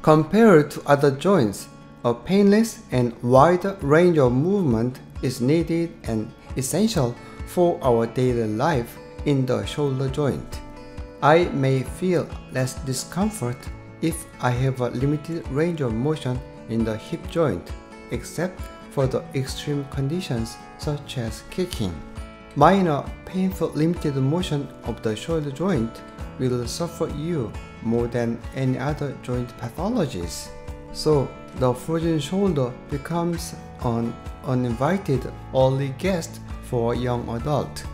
Compared to other joints, a painless and wider range of movement is needed and essential for our daily life in the shoulder joint. I may feel less discomfort if I have a limited range of motion in the hip joint, except for the extreme conditions such as kicking. Minor painful limited motion of the shoulder joint will suffer you more than any other joint pathologies. So the frozen shoulder becomes an uninvited early guest for a young adult.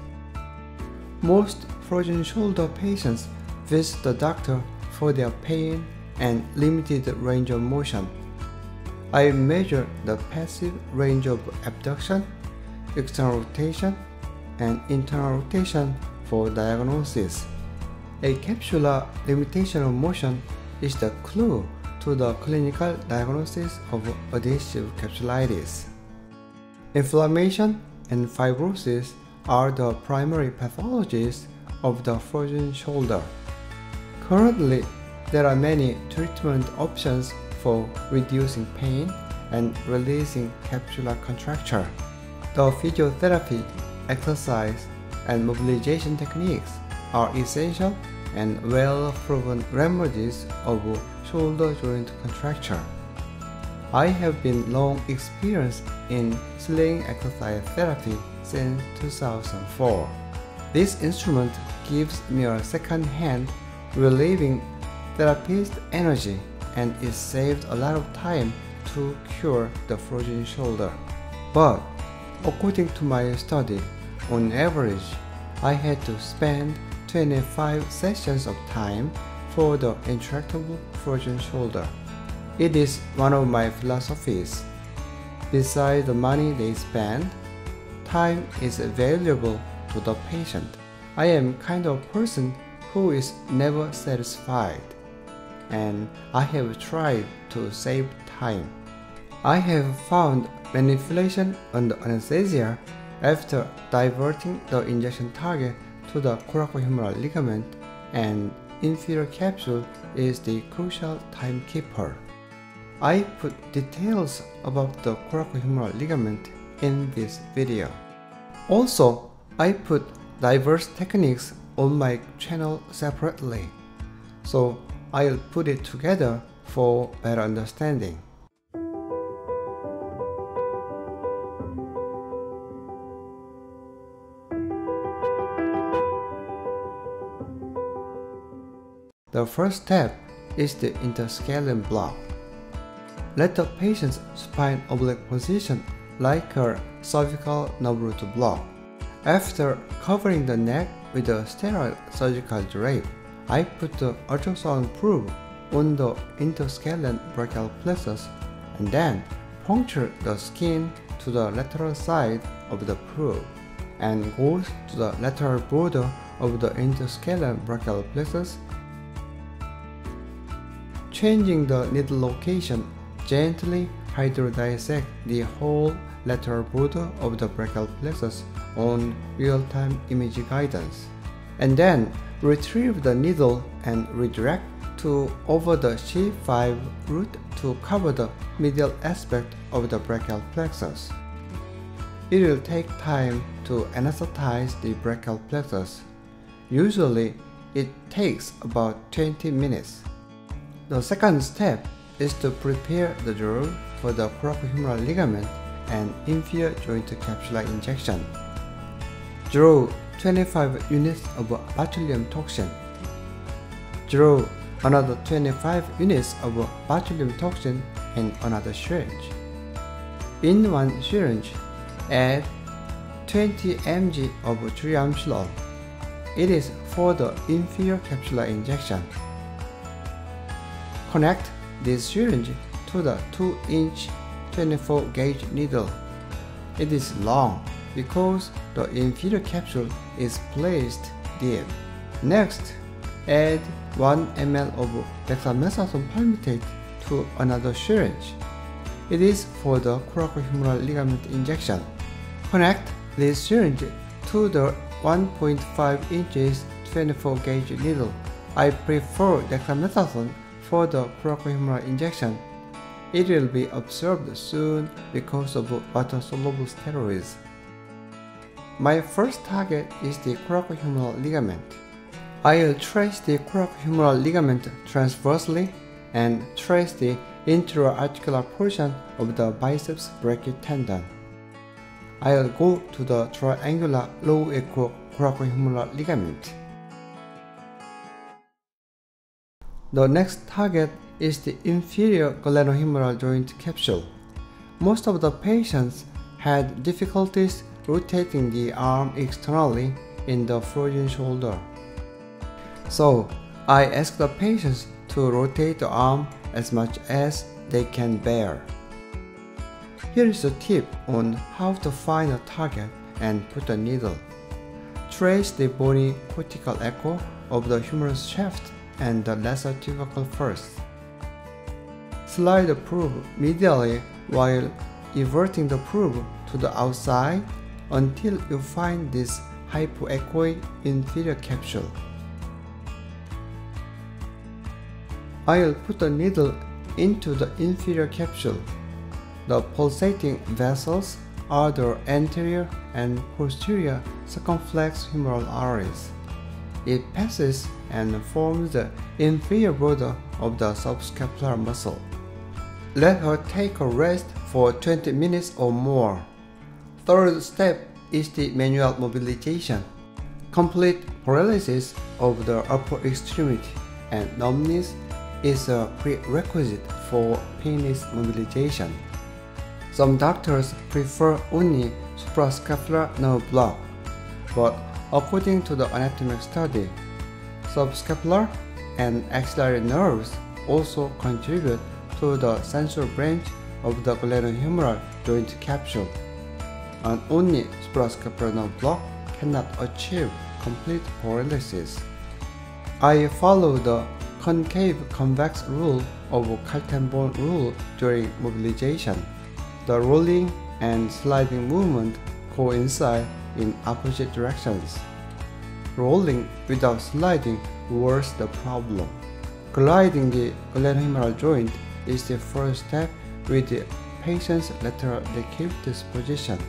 Most frozen shoulder patients visit the doctor for their pain and limited range of motion. I measure the passive range of abduction, external rotation, and internal rotation for diagnosis. A capsular limitation of motion is the clue to the clinical diagnosis of adhesive capsulitis. Inflammation and fibrosis are the primary pathologies of the frozen shoulder. Currently, there are many treatment options for reducing pain and releasing capsular contracture. The physiotherapy, exercise, and mobilization techniques are essential and well-proven remedies of shoulder joint contracture. I have been long experienced in sling exercise therapy since 2004. This instrument gives me a second-hand, relieving therapist energy, and it saved a lot of time to cure the frozen shoulder. But according to my study, on average, I had to spend 25 sessions of time for the intractable frozen shoulder. It is one of my philosophies. Besides the money they spend, time is valuable to the patient. I am kind of person who is never satisfied, and I have tried to save time. I have found manipulation under anesthesia after diverting the injection target to the Coracohumeral ligament, and inferior capsule is the crucial timekeeper. I put details about the Coracohumeral ligament in this video. Also, I put diverse techniques on my channel separately, so I'll put it together for better understanding. The first step is the interscalene block. Let the patient's spine oblique position like a cervical nerve root block. After covering the neck with a sterile surgical drape, I put the ultrasound probe on the interscalene brachial plexus and then puncture the skin to the lateral side of the probe and goes to the lateral border of the interscalene brachial plexus. Changing the needle location, gently hydrodissect the whole lateral border of the brachial plexus on real-time image guidance, and then retrieve the needle and redirect to over the C5 root to cover the medial aspect of the brachial plexus. It will take time to anesthetize the brachial plexus. Usually, it takes about 20 minutes. The second step is to prepare the draw for the coracohumeral ligament and inferior joint capsular injection. Draw 25 units of botulinum toxin. Draw another 25 units of botulinum toxin in another syringe. In one syringe, add 20 mg of triamcinolone. It is for the inferior capsular injection. Connect this syringe to the 2-inch 24-gauge needle. It is long because the inferior capsule is placed deep. Next, add 1 ml of dexamethasone palmitate to another syringe. It is for the coracohumeral ligament injection. Connect this syringe to the 1.5 inches 24-gauge needle. I prefer dexamethasone for the coracohumeral injection. It will be absorbed soon because of water-soluble steroids. My first target is the coracohumeral ligament. I will trace the coracohumeral ligament transversely and trace the intra-articular portion of the biceps brachii tendon. I will go to the triangular low echo coracohumeral ligament. The next target is the inferior glenohumeral joint capsule. Most of the patients had difficulties rotating the arm externally in the frozen shoulder. So, I ask the patients to rotate the arm as much as they can bear. Here is a tip on how to find a target and put a needle. Trace the bony cortical echo of the humerus shaft and the lesser tubercle first. Slide the probe medially while everting the probe to the outside until you find this hypoechoic inferior capsule. I will put the needle into the inferior capsule. The pulsating vessels are the anterior and posterior circumflex humeral arteries. It passes and forms the inferior border of the subscapular muscle. Let her take a rest for 20 minutes or more. Third step is the manual mobilization. Complete paralysis of the upper extremity and numbness is a prerequisite for painless mobilization. Some doctors prefer only suprascapular nerve block, but according to the anatomic study, subscapular and axillary nerves also contribute to the central branch of the glenohumeral joint capsule, and only suprascapular nerve block cannot achieve complete paralysis. I follow the concave-convex rule of Kaltenborn rule during mobilization. The rolling and sliding movement coincide in opposite directions. Rolling without sliding worsens the problem. Gliding the glenohumeral joint is the first step with the patient's lateral decubitus position.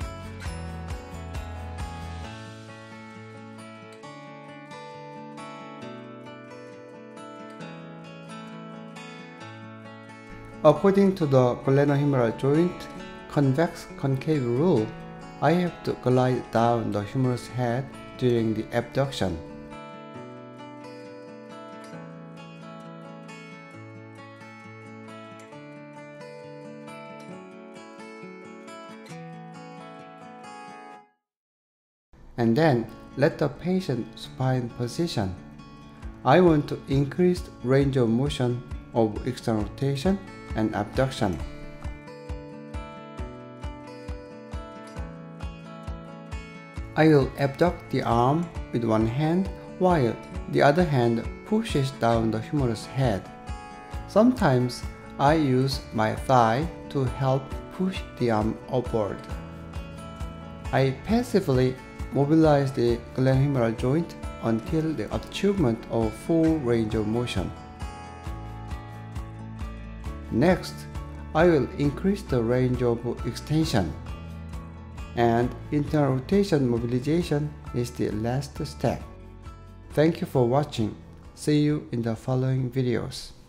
According to the glenohumeral joint convex-concave rule, I have to glide down the humerus head during the abduction. And then let the patient supine position. I want to increase range of motion of external rotation and abduction. I will abduct the arm with one hand while the other hand pushes down the humerus head. Sometimes I use my thigh to help push the arm upward. I passively mobilize the glenohumeral joint until the achievement of full range of motion. Next, I will increase the range of extension, and internal rotation mobilization is the last step. Thank you for watching. See you in the following videos.